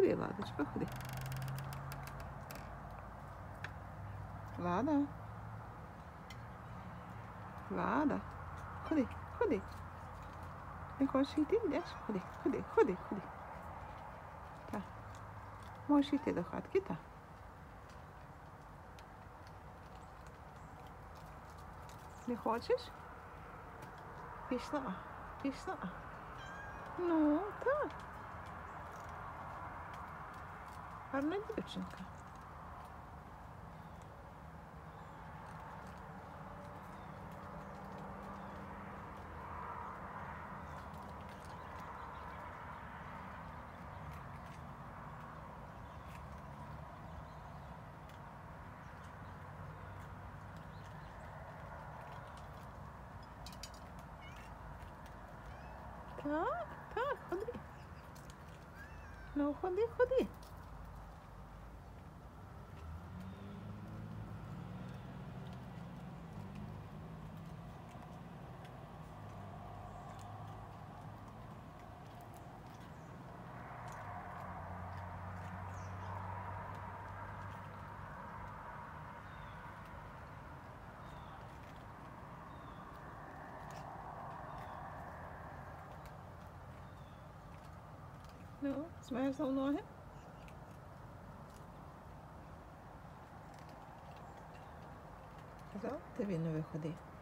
Ходи, Ладочка, ходи. Лада. Лада. Ходи, ходи. Не хочеш йти, йдеш? Ходи, ходи, ходи, ходи. Так. Можеш йти до хатки, так. Не хочеш? Пішла, пішла. Ну, так. Гарна дівчинка. Так, так, ходи. Ну, ходи, ходи. Ну, змерзла ноги. Казав, тобі не виходи.